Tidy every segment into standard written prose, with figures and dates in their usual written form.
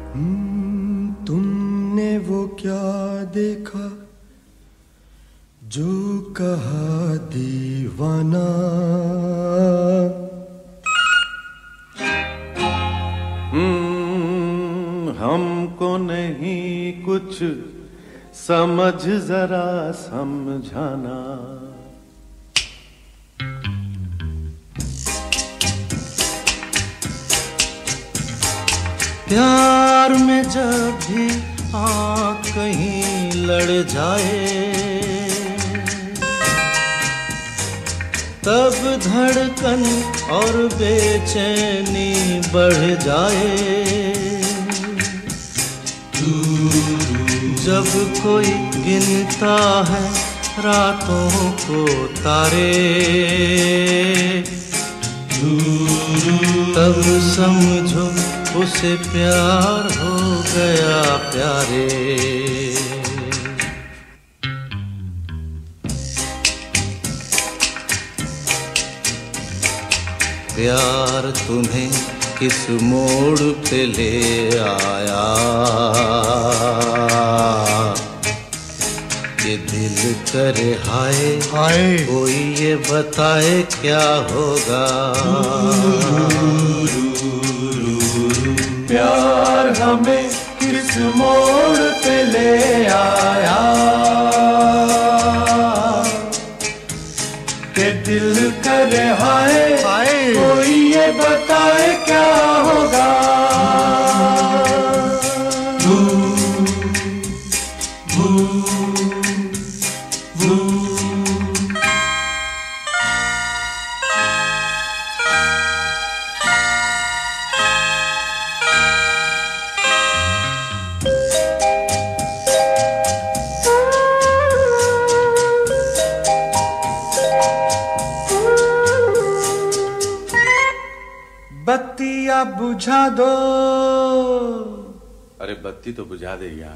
तुमने वो क्या देखा जो कहा दीवाना। हमको नहीं कुछ समझ जरा समझाना। प्यार में जब भी आँख कहीं लड़ जाए तब धड़कन और बेचैनी बढ़ जाए। जब कोई गिनता है रातों को तारे तब समझो उसे प्यार हो गया प्यारे। प्यार तुम्हें किस मोड़ पे ले आया ये दिल करे हाय हाय कोई ये बताए क्या होगा। प्यार हमें किस मोड़ पे ले आया के दिल करे हाय हाय कोई ये बताए क्या होगा। बत्तियाँ बुझा दो। अरे बत्ती तो बुझा दे यार।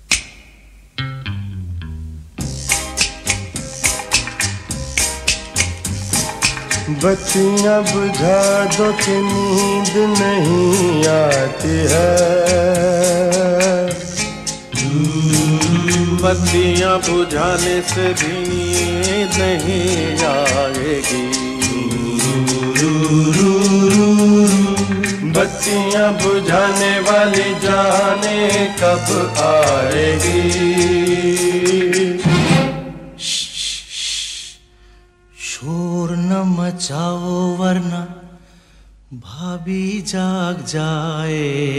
बत्तियाँ बुझा दो कि नींद नहीं आती है। बत्तियाँ बुझाने से भी नींद नहीं आएगी। बत्तियाँ बुझाने वाली जाने कब आएगी। शोर न मचाओ वरना भाभी जाग जाएगी।